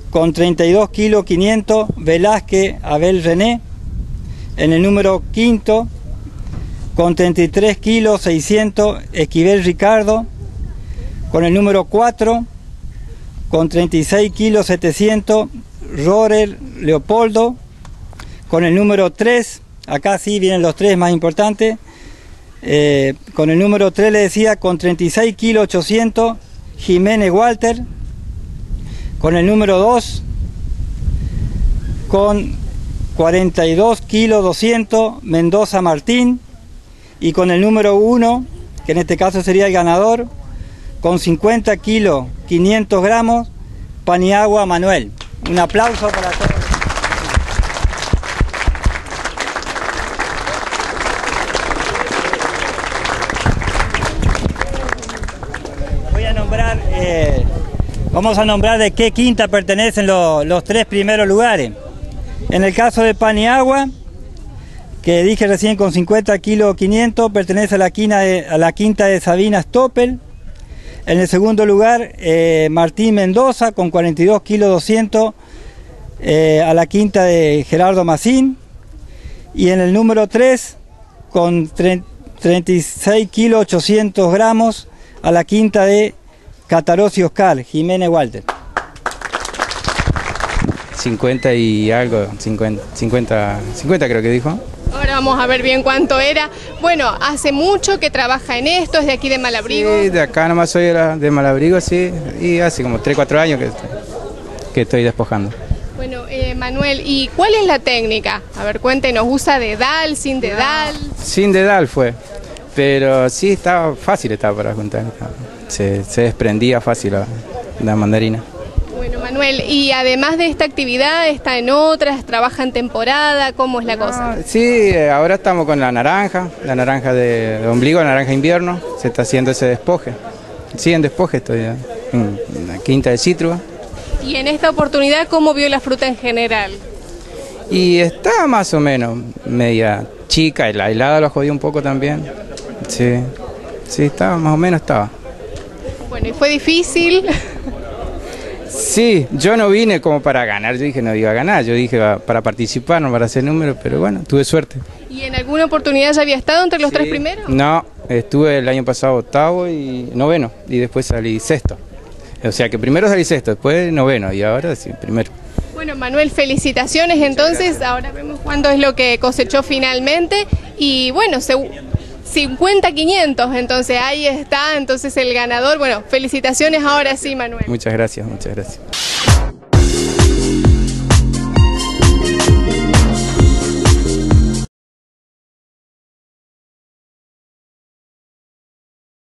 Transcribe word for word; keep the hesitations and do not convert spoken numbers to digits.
con treinta y dos kilos quinientos, Velázquez Abel René. En el número quinto, con treinta y tres kilos seiscientos, Esquivel Ricardo. Con el número cuatro, con treinta y seis kilos setecientos, Rorer Leopoldo. Con el número tres, acá sí vienen los tres más importantes, eh, con el número tres le decía, con treinta y seis kilos ochocientos, Jiménez Walter. Con el número dos, con cuarenta y dos kilos doscientos, Mendoza Martín. Y con el número uno, que en este caso sería el ganador, con cincuenta kilos quinientos gramos, Paniagua Manuel. Un aplauso para todos. Voy a nombrar, eh, vamos a nombrar de qué quinta pertenecen lo, los tres primeros lugares. En el caso de Paniagua, que dije recién con cincuenta kilos quinientos, pertenece a la, quina de, a la quinta de Sabina Stoppel. En el segundo lugar, eh, Martín Mendoza con cuarenta y dos kilos doscientos, eh, a la quinta de Gerardo Macín. Y en el número tres, con treinta y seis kilos ochocientos gramos, a la quinta de Catarossi Oscar, Jiménez Walter. cincuenta y algo, cincuenta, cincuenta, cincuenta creo que dijo. Ahora vamos a ver bien cuánto era. Bueno, hace mucho que trabaja en esto, es de aquí de Malabrigo. Sí, de acá nomás soy de Malabrigo, sí, y hace como tres, cuatro años que, que estoy despojando. Bueno, eh, Manuel, ¿y cuál es la técnica? A ver, cuéntenos, ¿usa dedal, sin dedal? Sin dedal fue, pero sí estaba fácil, estaba para juntar, se, se desprendía fácil la, la mandarina. Bueno, Manuel, y además de esta actividad, ¿está en otras? ¿Trabaja en temporada? ¿Cómo es la cosa? Ah, sí, ahora estamos con la naranja, la naranja de, de ombligo, la naranja invierno, se está haciendo ese despoje. Sí, en despoje estoy en, en la quinta de Citrus. Y en esta oportunidad, ¿cómo vio la fruta en general? Y está más o menos media chica, y la helada lo jodió un poco también. Sí, sí, estaba, más o menos estaba. Bueno, ¿y fue difícil? Sí, yo no vine como para ganar, yo dije no iba a ganar, yo dije para participar, no para hacer números, pero bueno, tuve suerte. ¿Y en alguna oportunidad ya había estado entre los sí. tres primeros? No, estuve el año pasado octavo y noveno, y después salí sexto. O sea que primero salí sexto, después noveno, y ahora sí, primero. Bueno, Manuel, felicitaciones entonces, ahora vemos cuándo es lo que cosechó finalmente, y bueno, se... cincuenta quinientos, entonces ahí está, entonces el ganador. Bueno, felicitaciones ahora sí, Manuel. Muchas gracias, muchas gracias.